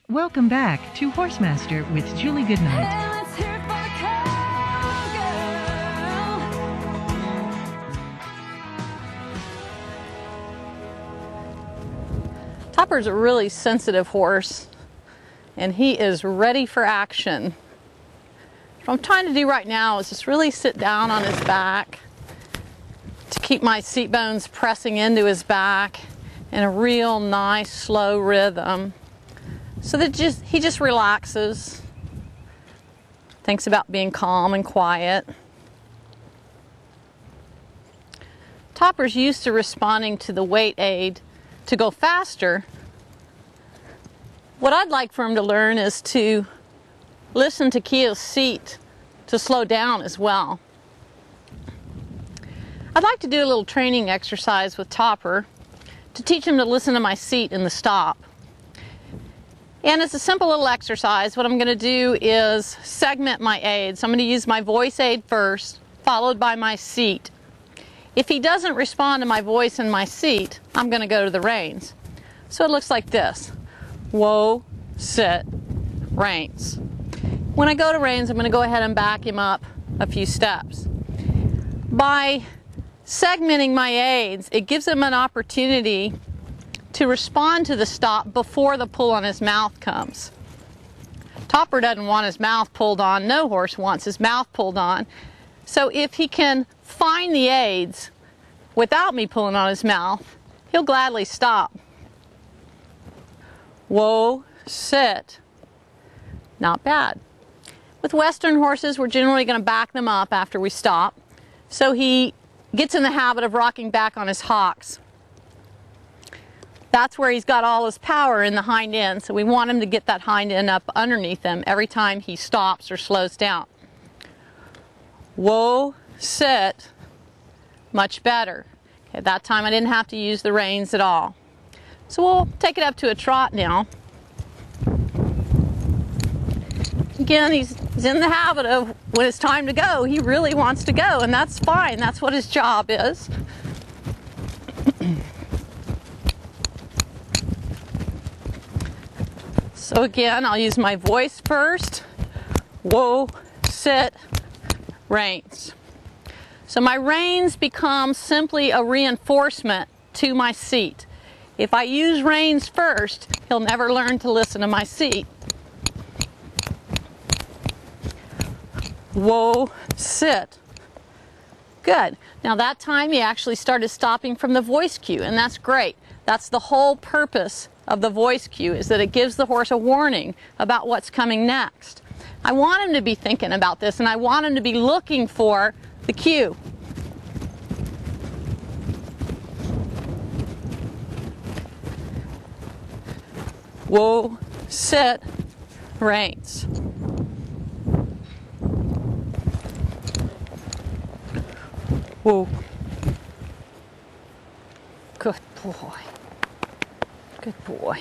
Welcome back to Horsemaster with Julie Goodnight. Let's hear it for the cowgirl. Topper's a really sensitive horse, and he is ready for action. What I'm trying to do right now is just really sit down on his back to keep my seat bones pressing into his back in a real nice slow rhythm, so that he just relaxes, thinks about being calm and quiet. Topper's used to responding to the weight aid to go faster. What I'd like for him to learn is to listen to Kia's seat to slow down as well. I'd like to do a little training exercise with Topper to teach him to listen to my seat in the stop. And it's a simple little exercise. What I'm going to do is segment my aids. I'm going to use my voice aid first, followed by my seat. If he doesn't respond to my voice and my seat, I'm going to go to the reins. So it looks like this. Whoa, sit, reins. When I go to reins, I'm going to go ahead and back him up a few steps. By segmenting my aids, it gives him an opportunity to respond to the stop before the pull on his mouth comes. Topper doesn't want his mouth pulled on. No horse wants his mouth pulled on. So if he can find the aids without me pulling on his mouth, he'll gladly stop. Whoa, sit. Not bad. With Western horses, we're generally going to back them up after we stop. So he gets in the habit of rocking back on his hocks. That's where he's got all his power in the hind end, so we want him to get that hind end up underneath him every time he stops or slows down. Whoa, sit. Much better. Okay, that time I didn't have to use the reins at all. So we'll take it up to a trot now. Again, he's in the habit of when it's time to go, he really wants to go, and that's fine. That's what his job is. So again, I'll use my voice first. Whoa, sit, reins. So my reins become simply a reinforcement to my seat. If I use reins first, he'll never learn to listen to my seat. Whoa, sit. Good. Now that time he actually started stopping from the voice cue, and that's great. That's the whole purpose of the voice cue, is that it gives the horse a warning about what's coming next. I want him to be thinking about this, and I want him to be looking for the cue. Whoa, sit, reins. Whoa. Good boy. Good boy.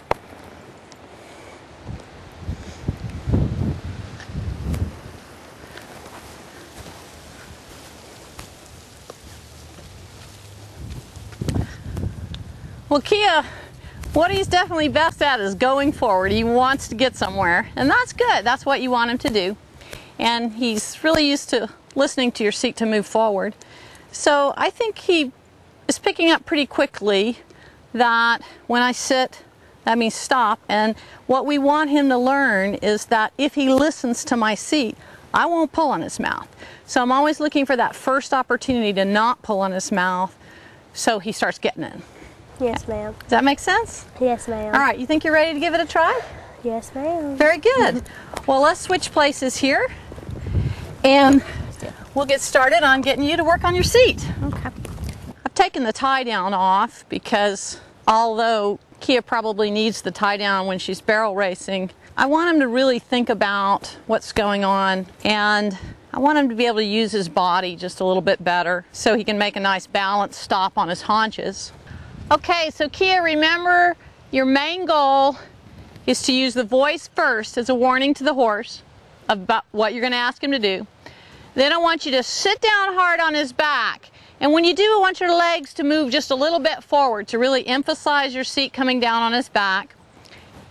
Well, Kia, what he's definitely best at is going forward. He wants to get somewhere, and that's good. That's what you want him to do. And he's really used to listening to your seat to move forward. So I think he is picking up pretty quickly that when I sit, that means stop. And what we want him to learn is that if he listens to my seat, I won't pull on his mouth. So I'm always looking for that first opportunity to not pull on his mouth, so he starts getting it. Yes, ma'am. Does that make sense? Yes, ma'am. All right, you think you're ready to give it a try? Yes, ma'am. Very good. Well, let's switch places here, and we'll get started on getting you to work on your seat. Okay. I've taken the tie down off because although Kia probably needs the tie down when she's barrel racing, I want him to really think about what's going on, and I want him to be able to use his body just a little bit better so he can make a nice balanced stop on his haunches. Okay, so Kia, remember your main goal is to use the voice first as a warning to the horse about what you're going to ask him to do. Then I want you to sit down hard on his back. And when you do, I want your legs to move just a little bit forward to really emphasize your seat coming down on his back.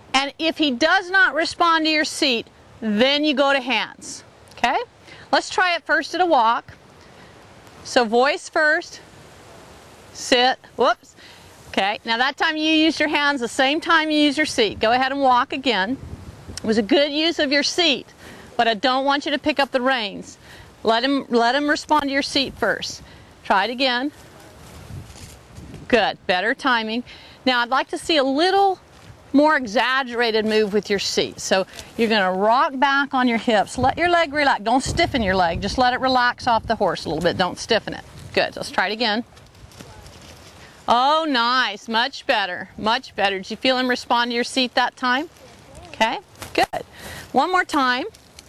And if he does not respond to your seat, then you go to hands. Okay? Let's try it first at a walk. So voice first, sit, whoops. Okay, now that time you used your hands the same time you use your seat. Go ahead and walk again. It was a good use of your seat, but I don't want you to pick up the reins. Let him respond to your seat first. Try it again. Good, better timing. Now I'd like to see a little more exaggerated move with your seat. So you're going to rock back on your hips. Let your leg relax. Don't stiffen your leg. Just let it relax off the horse a little bit. Don't stiffen it. Good. Let's try it again. Oh, nice. Much better. Much better. Did you feel him respond to your seat that time? Okay. Good. One more time.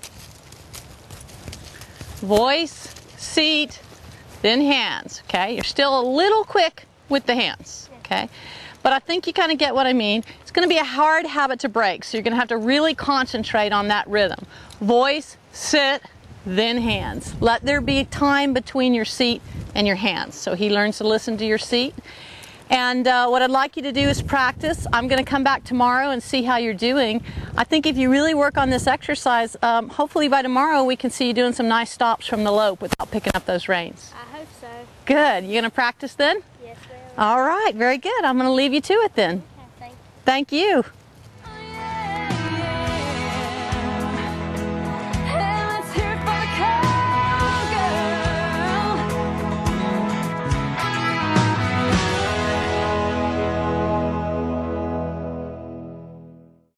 Voice, seat, then hands. Okay. You're still a little quick with the hands. Okay. But I think you kind of get what I mean. It's going to be a hard habit to break, so you're going to have to really concentrate on that rhythm. Voice, sit, then hands. Let there be time between your seat and your hands, so he learns to listen to your seat. And what I'd like you to do is practice. I'm going to come back tomorrow and see how you're doing. I think if you really work on this exercise, hopefully by tomorrow we can see you doing some nice stops from the lope without picking up those reins. I hope so. Good. You going to practice then? Yes, ma'am. All right, very good. I'm going to leave you to it then. Okay, thank you. Thank you.